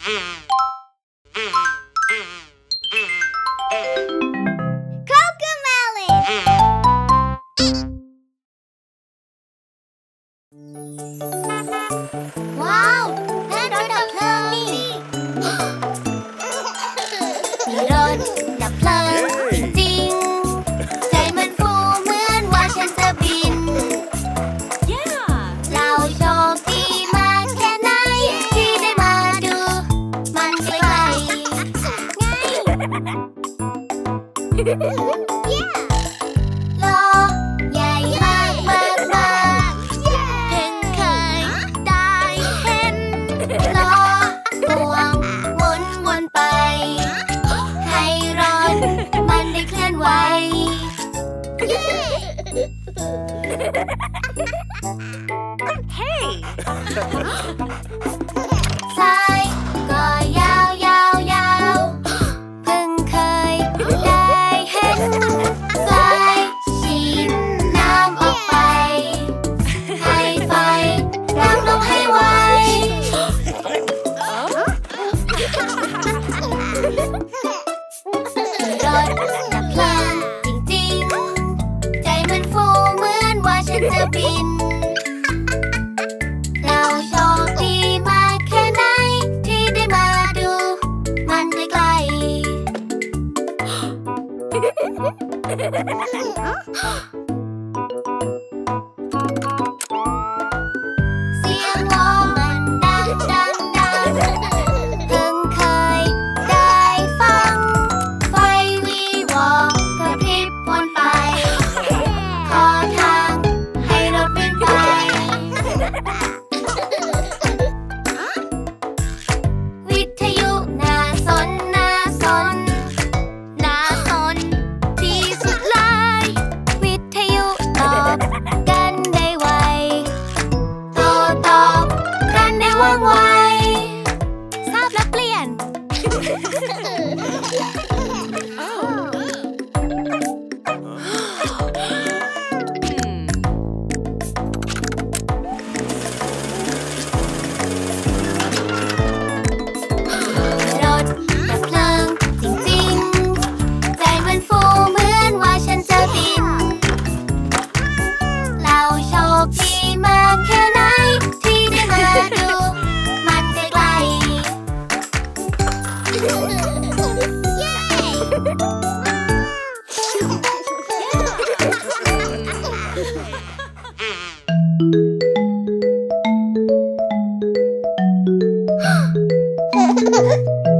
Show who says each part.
Speaker 1: ว้าวนั่นรถดับเพลิงนี่มีรถดับเพลิงจริงๆใจมันฟูเหมือนว่าฉันจะบินเราโชคดีมากแค่ไหนที่ได้มาดูมันไกลๆล้อใหญ่มากมากมากเพิ่งเคยได้เห็นล้อพวงหมุนวนไปให้รถมันได้เคลื่อนไหวสายก็ยาวยาวยาวเพิ่งเคยได้เห็นสายฉีดน้ำออกไปให้ไฟน้ำลงให้ไวรถดับเพลิงจริงๆใจมันฟูเหมือนว่าฉันจะบินเราโชคดีมากแค่ไหนที่ได้มาดูมันไกลๆเสียงล้อมันดังดังดังเพิ่งเคยได้ฟังไฟวีวอกระพริบวนไปขอทางให้รถวิ่งไปวิทยุน่าสนน่าสนน่าสนที่สุดเลยวิทยุตอบกันได้ไวโต้ตอบกันได้ว่องไวทราบแล้วเปลี่ยนรถดับเพลิงจริงๆใจมันฟูเหมือนว่าฉันจะบินเราโชคดีมากแค่ไหนที่ได้มาดูมันไกลๆ